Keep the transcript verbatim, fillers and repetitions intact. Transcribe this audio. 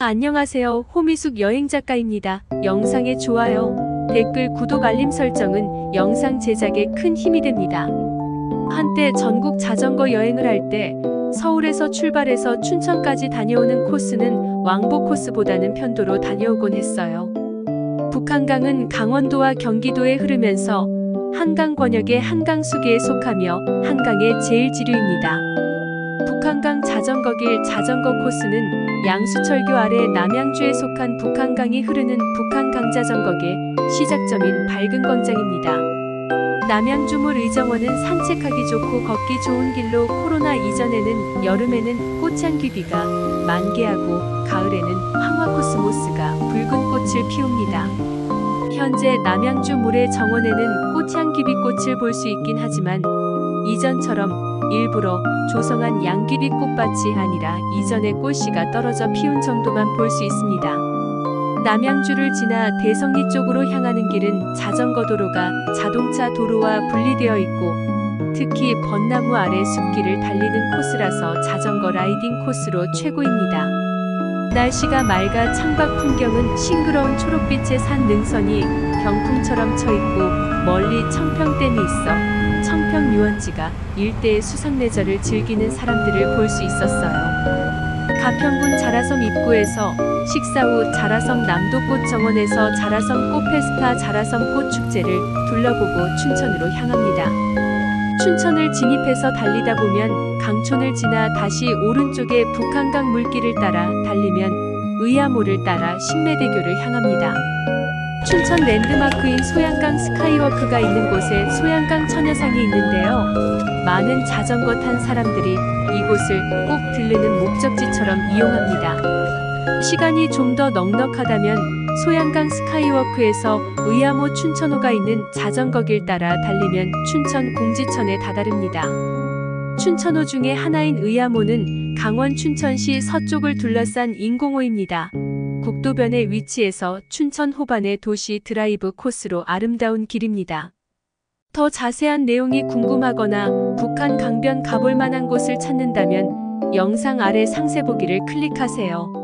안녕하세요. 호미숙 여행작가입니다. 영상에 좋아요, 댓글, 구독, 알림 설정은 영상 제작에 큰 힘이 됩니다. 한때 전국 자전거 여행을 할 때 서울에서 출발해서 춘천까지 다녀오는 코스는 왕복 코스보다는 편도로 다녀오곤 했어요. 북한강은 강원도와 경기도에 흐르면서 한강 권역의 한강수계에 속하며 한강의 제일 지류입니다. 북한강 자전거길 자전거 코스는 양수철교 아래 남양주에 속한 북한강이 흐르는 북한강자전거계 시작점인 밝은 광장입니다. 남양주몰 의정원은 산책하기 좋고 걷기 좋은 길로 코로나 이전에는 여름에는 꽃향귀비가 만개하고 가을에는 황화코스모스가 붉은 꽃을 피웁니다. 현재 남양주 물의 정원에는 꽃향귀비꽃을 볼 수 있긴 하지만 이전처럼 일부러 조성한 양귀비 꽃밭이 아니라 이전의 꽃씨가 떨어져 피운 정도만 볼 수 있습니다. 남양주를 지나 대성리 쪽으로 향하는 길은 자전거 도로가 자동차 도로와 분리되어 있고 특히 벚나무 아래 숲길을 달리는 코스라서 자전거 라이딩 코스로 최고입니다. 날씨가 맑아 창밖 풍경은 싱그러운 초록빛의 산 능선이 병풍처럼 쳐있고 멀리 청평댐이 있어 청평 유원지가 일대의 수상레저를 즐기는 사람들을 볼 수 있었어요. 가평군 자라섬 입구에서 식사 후 자라섬 남도꽃 정원에서 자라섬 꽃페스타 자라섬 꽃축제를 둘러보고 춘천으로 향합니다. 춘천을 진입해서 달리다 보면 강촌을 지나 다시 오른쪽에 북한강 물길을 따라 달리면 의암호를 따라 신매대교를 향합니다. 춘천 랜드마크인 소양강 스카이워크가 있는 곳에 소양강 처녀상이 있는데요. 많은 자전거 탄 사람들이 이곳을 꼭 들르는 목적지처럼 이용합니다. 시간이 좀 더 넉넉하다면 소양강 스카이워크에서 의암호 춘천호가 있는 자전거길 따라 달리면 춘천 공지천에 다다릅니다. 춘천호 중에 하나인 의암호는 강원 춘천시 서쪽을 둘러싼 인공호입니다. 국도변에 위치해서 춘천 호반의 도시 드라이브 코스로 아름다운 길입니다. 더 자세한 내용이 궁금하거나 북한 강변 가볼 만한 곳을 찾는다면 영상 아래 상세 보기를 클릭하세요.